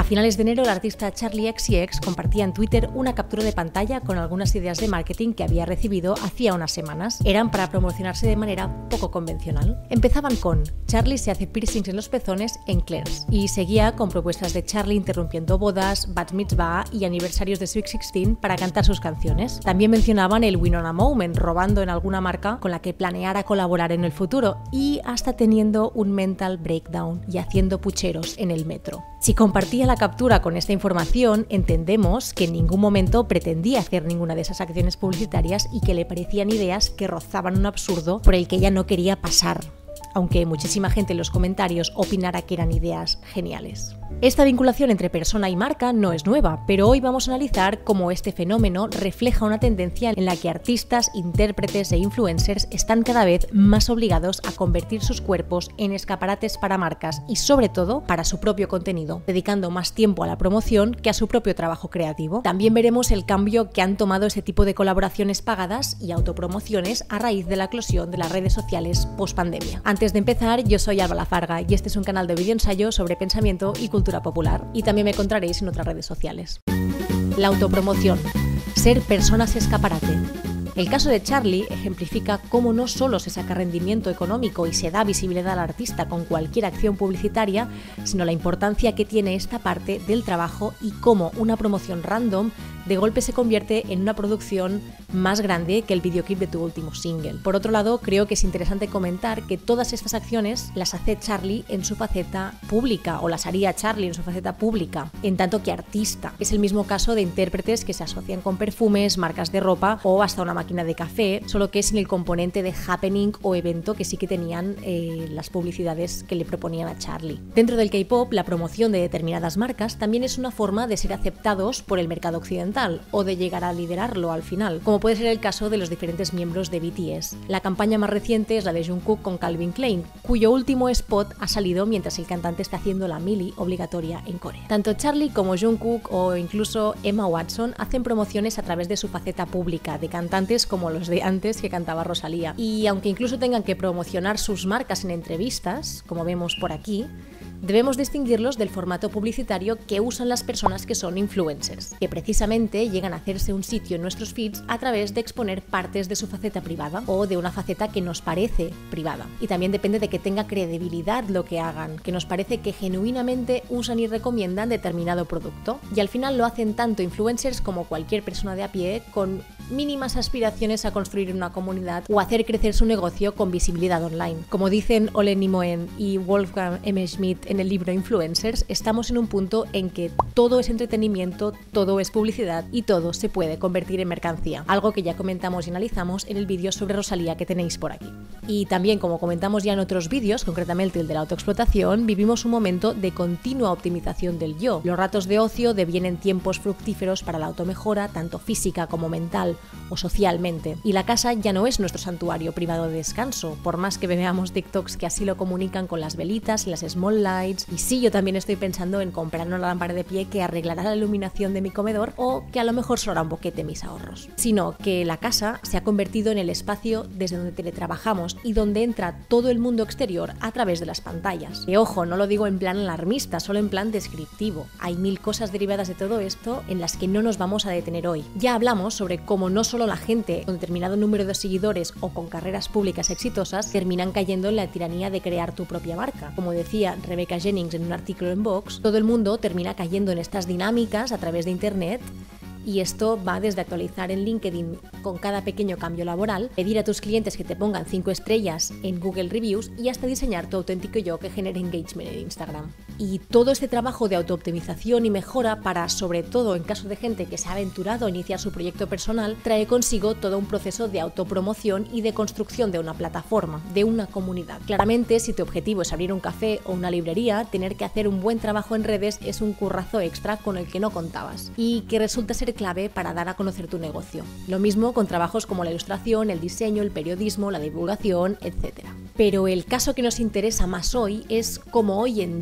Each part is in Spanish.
finales de enero, el artista Charli XCX compartía en Twitter una captura de pantalla con algunas ideas de marketing que había recibido hacía unas semanas. Eran para promocionarse de manera poco convencional. Empezaban con Charli se hace piercings en los pezones en Claire's y seguía con propuestas de Charli interrumpiendo bodas, bat mitzvah y aniversarios de Sweet 16 para cantar sus canciones. También mencionaban el Winona Moment, robando en alguna marca con la que planeara colaborar en el futuro y hasta teniendo un mental breakdown y haciendo pucheros en el metro. Si compartía la captura con esta información, entendemos que en ningún momento pretendía hacer ninguna de esas acciones publicitarias y que le parecían ideas que rozaban un absurdo por el que ella no quería pasar, aunque muchísima gente en los comentarios opinara que eran ideas geniales. Esta vinculación entre persona y marca no es nueva, pero hoy vamos a analizar cómo este fenómeno refleja una tendencia en la que artistas, intérpretes e influencers están cada vez más obligados a convertir sus cuerpos en escaparates para marcas y sobre todo para su propio contenido, dedicando más tiempo a la promoción que a su propio trabajo creativo. También veremos el cambio que han tomado este tipo de colaboraciones pagadas y autopromociones a raíz de la eclosión de las redes sociales post-pandemia. Antes de empezar, yo soy Alba Lafarga y este es un canal de videoensayo sobre pensamiento y cultura popular, y también me encontraréis en otras redes sociales. La autopromoción. Ser personas escaparate. El caso de Charli ejemplifica cómo no solo se saca rendimiento económico y se da visibilidad al artista con cualquier acción publicitaria, sino la importancia que tiene esta parte del trabajo y cómo una promoción random de golpe se convierte en una producción más grande que el videoclip de tu último single. Por otro lado, creo que es interesante comentar que todas estas acciones las hace Charli en su faceta pública, o las haría Charli en su faceta pública, en tanto que artista. Es el mismo caso de intérpretes que se asocian con perfumes, marcas de ropa o hasta una máquina de café, solo que sin el componente de happening o evento que sí que tenían las publicidades que le proponían a Charli. Dentro del K-pop, la promoción de determinadas marcas también es una forma de ser aceptados por el mercado occidental o de llegar a liderarlo al final, como puede ser el caso de los diferentes miembros de BTS. La campaña más reciente es la de Jungkook con Calvin Klein, cuyo último spot ha salido mientras el cantante está haciendo la mili obligatoria en Corea. Tanto Charli como Jungkook o incluso Emma Watson hacen promociones a través de su faceta pública, de cantantes como los de antes que cantaba Rosalía. Y aunque incluso tengan que promocionar sus marcas en entrevistas, como vemos por aquí, debemos distinguirlos del formato publicitario que usan las personas que son influencers, que precisamente llegan a hacerse un sitio en nuestros feeds a través de exponer partes de su faceta privada o de una faceta que nos parece privada. Y también depende de que tenga credibilidad lo que hagan, que nos parece que genuinamente usan y recomiendan determinado producto. Y al final lo hacen tanto influencers como cualquier persona de a pie con mínimas aspiraciones a construir una comunidad o hacer crecer su negocio con visibilidad online. Como dicen Ole Nimoen y Wolfgang M. Schmidt en el libro Influencers, estamos en un punto en que todo es entretenimiento, todo es publicidad y todo se puede convertir en mercancía, algo que ya comentamos y analizamos en el vídeo sobre Rosalía que tenéis por aquí. Y también, como comentamos ya en otros vídeos, concretamente el de la autoexplotación, vivimos un momento de continua optimización del yo. Los ratos de ocio devienen tiempos fructíferos para la automejora, tanto física como mental o socialmente. Y la casa ya no es nuestro santuario privado de descanso, por más que veamos TikToks que así lo comunican con las velitas y las small lights. Y sí, yo también estoy pensando en comprar una lámpara de pie que arreglará la iluminación de mi comedor o que a lo mejor sonará un boquete mis ahorros. Sino que la casa se ha convertido en el espacio desde donde teletrabajamos y donde entra todo el mundo exterior a través de las pantallas. Y ojo, no lo digo en plan alarmista, solo en plan descriptivo. Hay mil cosas derivadas de todo esto en las que no nos vamos a detener hoy. Ya hablamos sobre cómo no solo la gente con determinado número de seguidores o con carreras públicas exitosas terminan cayendo en la tiranía de crear tu propia marca. Como decía Rebecca Jennings en un artículo en Vox, todo el mundo termina cayendo en estas dinámicas a través de internet. Y esto va desde actualizar en LinkedIn con cada pequeño cambio laboral, pedir a tus clientes que te pongan 5 estrellas en Google Reviews y hasta diseñar tu auténtico yo que genere engagement en Instagram. Y todo este trabajo de autooptimización y mejora para, sobre todo en caso de gente que se ha aventurado a iniciar su proyecto personal, trae consigo todo un proceso de autopromoción y de construcción de una plataforma, de una comunidad. Claramente, si tu objetivo es abrir un café o una librería, tener que hacer un buen trabajo en redes es un currazo extra con el que no contabas y que resulta ser clave para dar a conocer tu negocio. Lo mismo con trabajos como la ilustración, el diseño, el periodismo, la divulgación, etc. Pero el caso que nos interesa más hoy es cómo hoy en día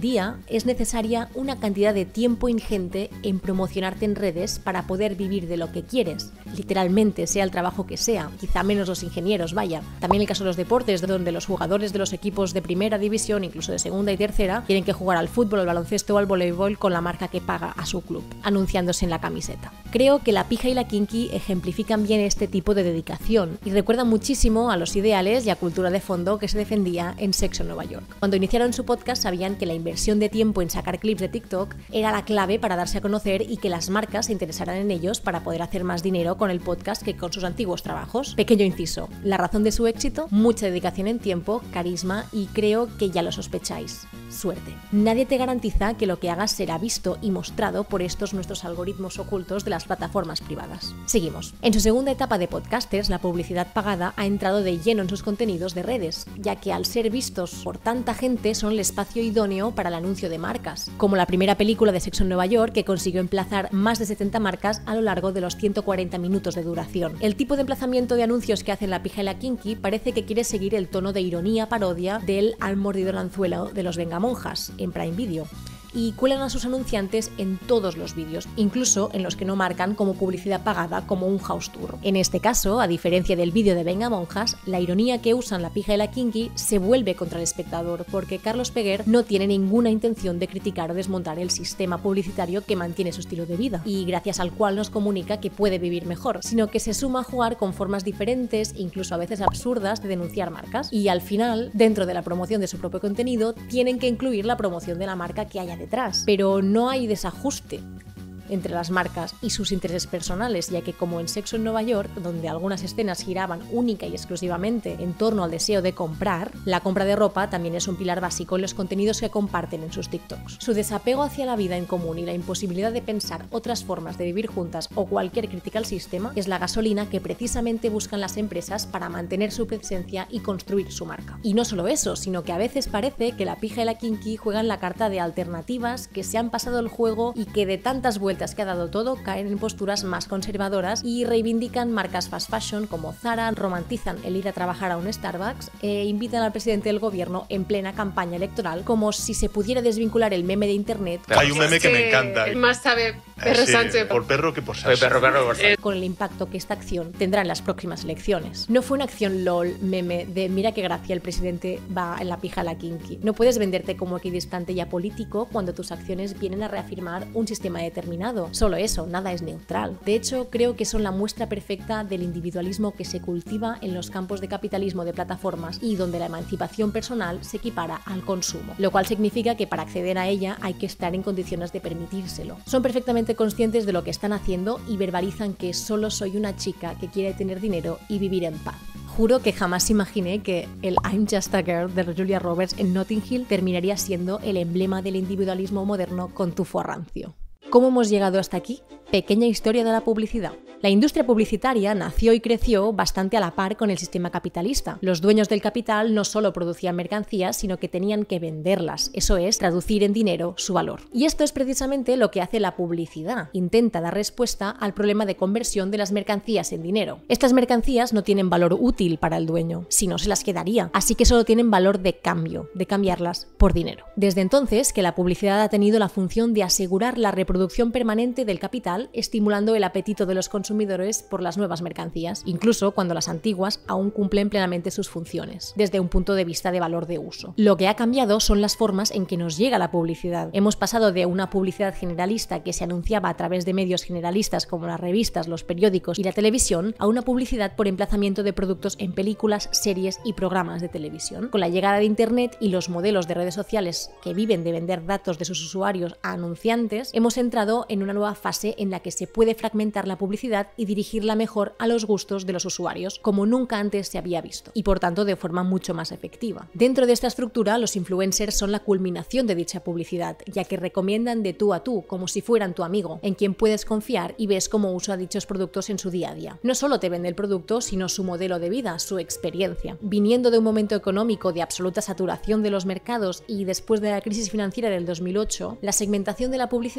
es necesaria una cantidad de tiempo ingente en promocionarte en redes para poder vivir de lo que quieres, literalmente, sea el trabajo que sea, quizá menos los ingenieros, vaya. También el caso de los deportes, donde los jugadores de los equipos de primera división, incluso de segunda y tercera, tienen que jugar al fútbol, al baloncesto o al voleibol con la marca que paga a su club, anunciándose en la camiseta. Creo que La Pija y la Kinky ejemplifican bien este tipo de dedicación y recuerdan muchísimo a los ideales y a cultura de fondo que se defendía en Sexo en Nueva York. Cuando iniciaron su podcast sabían que la inversión de tiempo en sacar clips de TikTok era la clave para darse a conocer y que las marcas se interesaran en ellos para poder hacer más dinero con el podcast que con sus antiguos trabajos. Pequeño inciso, la razón de su éxito, mucha dedicación en tiempo, carisma y creo que ya lo sospecháis. Suerte. Nadie te garantiza que lo que hagas será visto y mostrado por estos nuestros algoritmos ocultos de las plataformas privadas. Seguimos. En su segunda etapa de podcasters, la publicidad pagada ha entrado de lleno en sus contenidos de redes, ya que al ser vistos por tanta gente son el espacio idóneo para el anuncio de marcas, como la primera película de Sexo en Nueva York que consiguió emplazar más de 70 marcas a lo largo de los 140 minutos de duración. El tipo de emplazamiento de anuncios que hacen La Pija y la Kinky parece que quiere seguir el tono de ironía parodia del Han mordido el anzuelo de los Vengamonjas en Prime Video, y cuelan a sus anunciantes en todos los vídeos, incluso en los que no marcan como publicidad pagada como un house tour. En este caso, a diferencia del vídeo de Vengamonjas, la ironía que usan La Pija y la Kinky se vuelve contra el espectador porque Carlos Peguer no tiene ninguna intención de criticar o desmontar el sistema publicitario que mantiene su estilo de vida y gracias al cual nos comunica que puede vivir mejor, sino que se suma a jugar con formas diferentes, incluso a veces absurdas, de denunciar marcas y al final, dentro de la promoción de su propio contenido, tienen que incluir la promoción de la marca que haya detrás, pero no hay desajuste entre las marcas y sus intereses personales, ya que como en Sexo en Nueva York, donde algunas escenas giraban única y exclusivamente en torno al deseo de comprar, la compra de ropa también es un pilar básico en los contenidos que comparten en sus TikToks. Su desapego hacia la vida en común y la imposibilidad de pensar otras formas de vivir juntas o cualquier crítica al sistema es la gasolina que precisamente buscan las empresas para mantener su presencia y construir su marca. Y no solo eso, sino que a veces parece que La Pija y la Kinky juegan la carta de alternativas que se han pasado el juego y que de tantas vueltas que ha dado todo caen en posturas más conservadoras y reivindican marcas fast fashion como Zara, romantizan el ir a trabajar a un Starbucks e invitan al presidente del gobierno en plena campaña electoral como si se pudiera desvincular el meme de internet. Hay un meme que me encanta. Más sabe Perro Sánchez por perro que por Sánchez. Perro, por Sánchez. Con el impacto que esta acción tendrá en las próximas elecciones. No fue una acción LOL, meme, de mira qué gracia el presidente va en La Pija a la Kinky. No puedes venderte como equidistante y apolítico cuando tus acciones vienen a reafirmar un sistema determinado. Solo eso, nada es neutral. De hecho, creo que son la muestra perfecta del individualismo que se cultiva en los campos de capitalismo de plataformas y donde la emancipación personal se equipara al consumo, lo cual significa que para acceder a ella hay que estar en condiciones de permitírselo. Son perfectamente conscientes de lo que están haciendo y verbalizan que solo soy una chica que quiere tener dinero y vivir en paz. Juro que jamás imaginé que el I'm Just a Girl de Julia Roberts en Notting Hill terminaría siendo el emblema del individualismo moderno con tufo rancio. ¿Cómo hemos llegado hasta aquí? Pequeña historia de la publicidad. La industria publicitaria nació y creció bastante a la par con el sistema capitalista. Los dueños del capital no solo producían mercancías, sino que tenían que venderlas, eso es, traducir en dinero su valor. Y esto es precisamente lo que hace la publicidad. Intenta dar respuesta al problema de conversión de las mercancías en dinero. Estas mercancías no tienen valor útil para el dueño, si no se las quedaría, así que solo tienen valor de cambio, de cambiarlas por dinero. Desde entonces que la publicidad ha tenido la función de asegurar la reproducción permanente del capital, estimulando el apetito de los consumidores por las nuevas mercancías, incluso cuando las antiguas aún cumplen plenamente sus funciones, desde un punto de vista de valor de uso. Lo que ha cambiado son las formas en que nos llega la publicidad. Hemos pasado de una publicidad generalista que se anunciaba a través de medios generalistas como las revistas, los periódicos y la televisión, a una publicidad por emplazamiento de productos en películas, series y programas de televisión. Con la llegada de Internet y los modelos de redes sociales que viven de vender datos de sus usuarios a anunciantes, hemos entrado en una nueva fase en la que se puede fragmentar la publicidad y dirigirla mejor a los gustos de los usuarios, como nunca antes se había visto, y por tanto de forma mucho más efectiva. Dentro de esta estructura, los influencers son la culminación de dicha publicidad, ya que recomiendan de tú a tú, como si fueran tu amigo, en quien puedes confiar y ves cómo usa dichos productos en su día a día. No solo te vende el producto, sino su modelo de vida, su experiencia. Viniendo de un momento económico de absoluta saturación de los mercados y después de la crisis financiera del 2008, la segmentación de la publicidad y los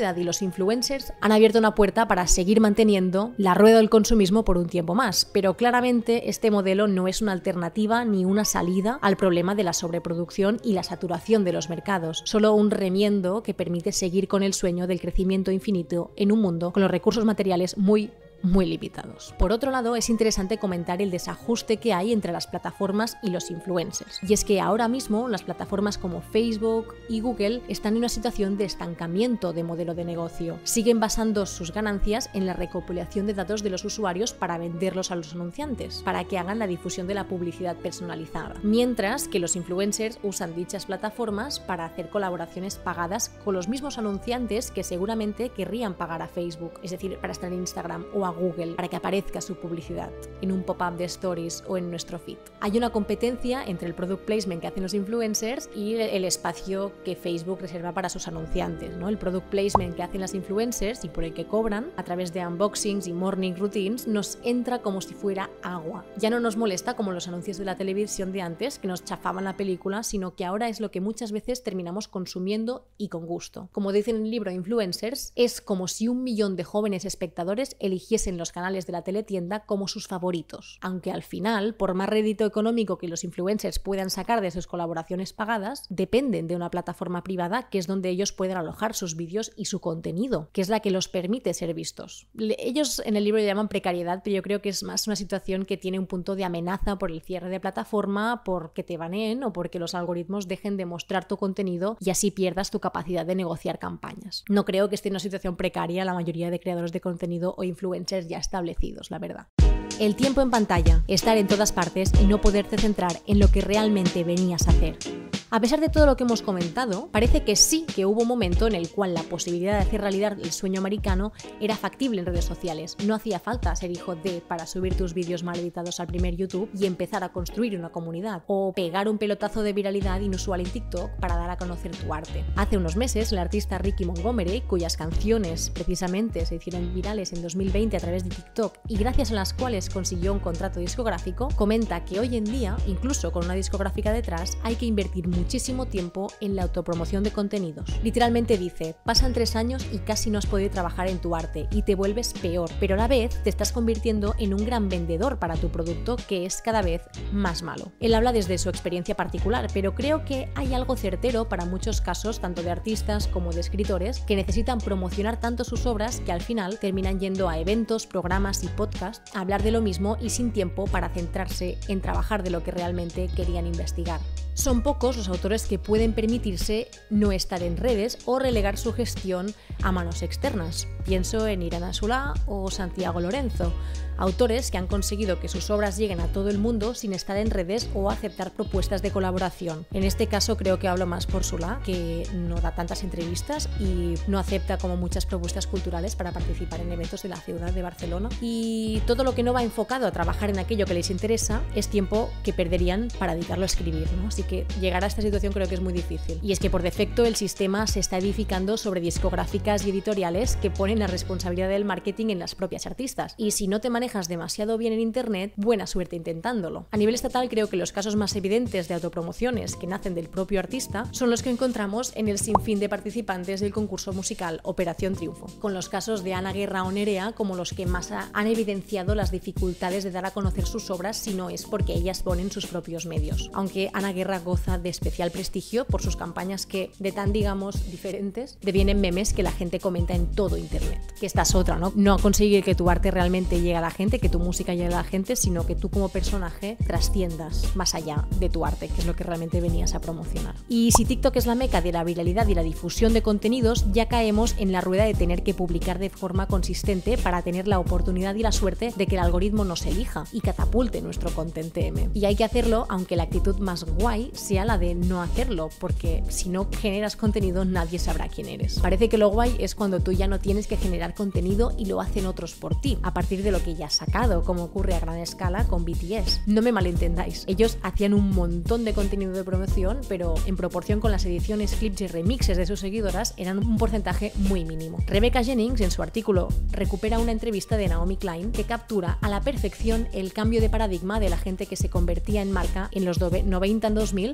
influencers han abierto una puerta para seguir manteniendo la rueda del consumismo por un tiempo más, pero claramente este modelo no es una alternativa ni una salida al problema de la sobreproducción y la saturación de los mercados, solo un remiendo que permite seguir con el sueño del crecimiento infinito en un mundo con los recursos materiales muy limitados. Por otro lado, es interesante comentar el desajuste que hay entre las plataformas y los influencers. Y es que ahora mismo las plataformas como Facebook y Google están en una situación de estancamiento de modelo de negocio. Siguen basando sus ganancias en la recopilación de datos de los usuarios para venderlos a los anunciantes, para que hagan la difusión de la publicidad personalizada. Mientras que los influencers usan dichas plataformas para hacer colaboraciones pagadas con los mismos anunciantes que seguramente querrían pagar a Facebook, es decir, para estar en Instagram o a Google para que aparezca su publicidad en un pop-up de stories o en nuestro feed. Hay una competencia entre el product placement que hacen los influencers y el espacio que Facebook reserva para sus anunciantes, ¿no? El product placement que hacen las influencers y por el que cobran a través de unboxings y morning routines nos entra como si fuera agua. Ya no nos molesta como los anuncios de la televisión de antes que nos chafaban la película, sino que ahora es lo que muchas veces terminamos consumiendo y con gusto. Como dice en el libro Influencers, es como si 1 millón de jóvenes espectadores eligiesen los canales de la teletienda como sus favoritos, aunque al final, por más rédito económico que los influencers puedan sacar de sus colaboraciones pagadas, dependen de una plataforma privada que es donde ellos pueden alojar sus vídeos y su contenido, que es la que los permite ser vistos. Ellos en el libro le llaman precariedad, pero yo creo que es más una situación que tiene un punto de amenaza por el cierre de plataforma, porque te baneen o porque los algoritmos dejen de mostrar tu contenido y así pierdas tu capacidad de negociar campañas. No creo que esté en una situación precaria la mayoría de creadores de contenido o influencers ya establecidos, la verdad. El tiempo en pantalla, estar en todas partes y no poderte centrar en lo que realmente venías a hacer. A pesar de todo lo que hemos comentado, parece que sí que hubo un momento en el cual la posibilidad de hacer realidad el sueño americano era factible en redes sociales. No hacía falta ser hijo de para subir tus vídeos mal editados al primer YouTube y empezar a construir una comunidad, o pegar un pelotazo de viralidad inusual en TikTok para dar a conocer tu arte. Hace unos meses, el artista Ricky Montgomery, cuyas canciones precisamente se hicieron virales en 2020 a través de TikTok y gracias a las cuales consiguió un contrato discográfico, comenta que hoy en día, incluso con una discográfica detrás, hay que invertir muchísimo tiempo en la autopromoción de contenidos. Literalmente dice, pasan 3 años y casi no has podido trabajar en tu arte y te vuelves peor, pero a la vez te estás convirtiendo en un gran vendedor para tu producto que es cada vez más malo. Él habla desde su experiencia particular, pero creo que hay algo certero para muchos casos, tanto de artistas como de escritores, que necesitan promocionar tanto sus obras que al final terminan yendo a eventos, programas y podcasts a hablar de lo mismo y sin tiempo para centrarse en trabajar de lo que realmente querían investigar. Son pocos los autores que pueden permitirse no estar en redes o relegar su gestión a manos externas. Pienso en Irán Solá o Santiago Lorenzo, autores que han conseguido que sus obras lleguen a todo el mundo sin estar en redes o aceptar propuestas de colaboración. En este caso creo que hablo más por Solá, que no da tantas entrevistas y no acepta como muchas propuestas culturales para participar en eventos de la ciudad de Barcelona. Y todo lo que no va enfocado a trabajar en aquello que les interesa es tiempo que perderían para dedicarlo a escribir, ¿no? Así que llegar a esta situación creo que es muy difícil. Y es que por defecto el sistema se está edificando sobre discográficas y editoriales que ponen la responsabilidad del marketing en las propias artistas. Y si no te manejas demasiado bien en internet, buena suerte intentándolo. A nivel estatal creo que los casos más evidentes de autopromociones que nacen del propio artista son los que encontramos en el sinfín de participantes del concurso musical Operación Triunfo, con los casos de Ana Guerra o Nerea como los que más han evidenciado las dificultades de dar a conocer sus obras si no es porque ellas ponen sus propios medios. Aunque Ana Guerra goza de especial prestigio por sus campañas que, de tan digamos diferentes, devienen memes que la gente comenta en todo internet. Que esta es otra, ¿no? No conseguir que tu arte realmente llegue a la gente, que tu música llegue a la gente, sino que tú como personaje trasciendas más allá de tu arte, que es lo que realmente venías a promocionar. Y si TikTok es la meca de la viralidad y la difusión de contenidos, ya caemos en la rueda de tener que publicar de forma consistente para tener la oportunidad y la suerte de que el algoritmo nos elija y catapulte nuestro content TM. Y hay que hacerlo aunque la actitud más guay sea la de no hacerlo, porque si no generas contenido nadie sabrá quién eres. Parece que lo guay es cuando tú ya no tienes que generar contenido y lo hacen otros por ti, a partir de lo que ya has sacado, como ocurre a gran escala con BTS. No me malentendáis, ellos hacían un montón de contenido de promoción, pero en proporción con las ediciones, clips y remixes de sus seguidoras eran un porcentaje muy mínimo. Rebecca Jennings, en su artículo, recupera una entrevista de Naomi Klein que captura a la perfección el cambio de paradigma de la gente que se convertía en marca en los 90 en 2000 versus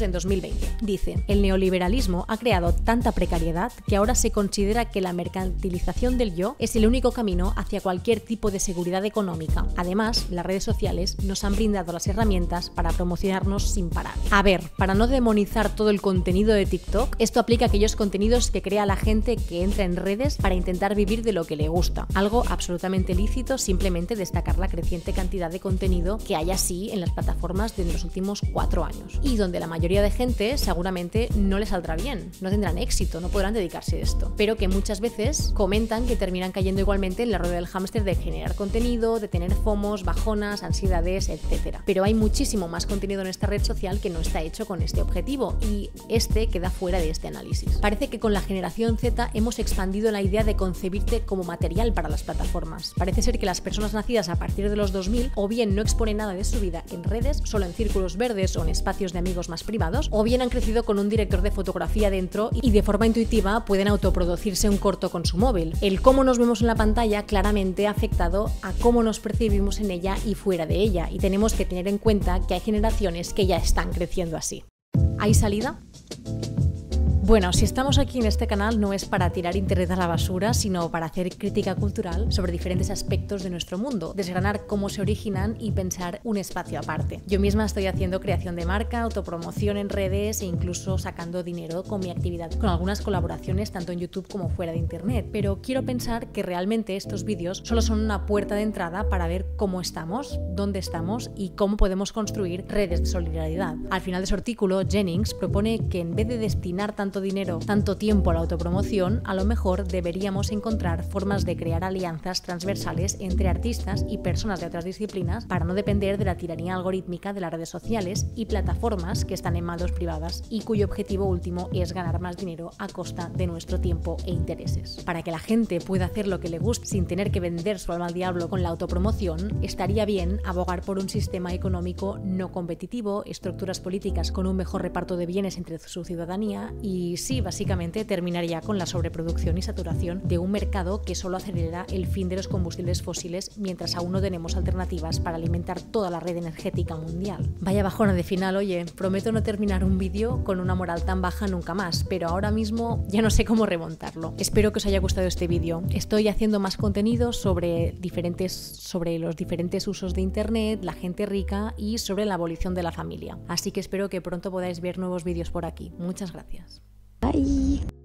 en 2020. Dice: el neoliberalismo ha creado tanta precariedad que ahora se considera que la mercantilización del yo es el único camino hacia cualquier tipo de seguridad económica. Además, las redes sociales nos han brindado las herramientas para promocionarnos sin parar. A ver, para no demonizar todo el contenido de TikTok, esto aplica a aquellos contenidos que crea la gente que entra en redes para intentar vivir de lo que le gusta. Algo absolutamente lícito, simplemente destacar la creciente cantidad de contenido que hay así en las plataformas de los últimos 4 años. Y donde la mayoría de gente seguramente no le saldrá bien, no tendrán éxito, no podrán dedicarse a esto. Pero que muchas veces comentan que terminan cayendo igualmente en la rueda del hámster de generar contenido, de tener FOMOs, bajonas, ansiedades, etc. Pero hay muchísimo más contenido en esta red social que no está hecho con este objetivo y este queda fuera de este análisis. Parece que con la generación Z hemos expandido la idea de concebirte como material para las plataformas. Parece ser que las personas nacidas a partir de los 2000 o bien no exponen nada de su vida en redes, solo en círculos verdes o en espacios de amigos más privados, o bien han crecido con un director de fotografía dentro y de forma intuitiva pueden autoproducirse un corto con su móvil. El cómo nos vemos en la pantalla claramente ha afectado a cómo nos percibimos en ella y fuera de ella, y tenemos que tener en cuenta que hay generaciones que ya están creciendo así. ¿Hay salida? Bueno, si estamos aquí en este canal no es para tirar internet a la basura, sino para hacer crítica cultural sobre diferentes aspectos de nuestro mundo, desgranar cómo se originan y pensar un espacio aparte. Yo misma estoy haciendo creación de marca, autopromoción en redes e incluso sacando dinero con mi actividad, con algunas colaboraciones tanto en YouTube como fuera de internet, pero quiero pensar que realmente estos vídeos solo son una puerta de entrada para ver cómo estamos, dónde estamos y cómo podemos construir redes de solidaridad. Al final de su artículo, Jennings propone que en vez de destinar tanto tiempo a la autopromoción, a lo mejor deberíamos encontrar formas de crear alianzas transversales entre artistas y personas de otras disciplinas para no depender de la tiranía algorítmica de las redes sociales y plataformas que están en manos privadas y cuyo objetivo último es ganar más dinero a costa de nuestro tiempo e intereses. Para que la gente pueda hacer lo que le guste sin tener que vender su alma al diablo con la autopromoción, estaría bien abogar por un sistema económico no competitivo, estructuras políticas con un mejor reparto de bienes entre su ciudadanía y sí, básicamente terminaría con la sobreproducción y saturación de un mercado que solo acelera el fin de los combustibles fósiles mientras aún no tenemos alternativas para alimentar toda la red energética mundial. Vaya bajona de final, oye, prometo no terminar un vídeo con una moral tan baja nunca más, pero ahora mismo ya no sé cómo remontarlo. Espero que os haya gustado este vídeo. Estoy haciendo más contenido sobre los diferentes usos de internet, la gente rica y sobre la abolición de la familia. Así que espero que pronto podáis ver nuevos vídeos por aquí. Muchas gracias. Bye.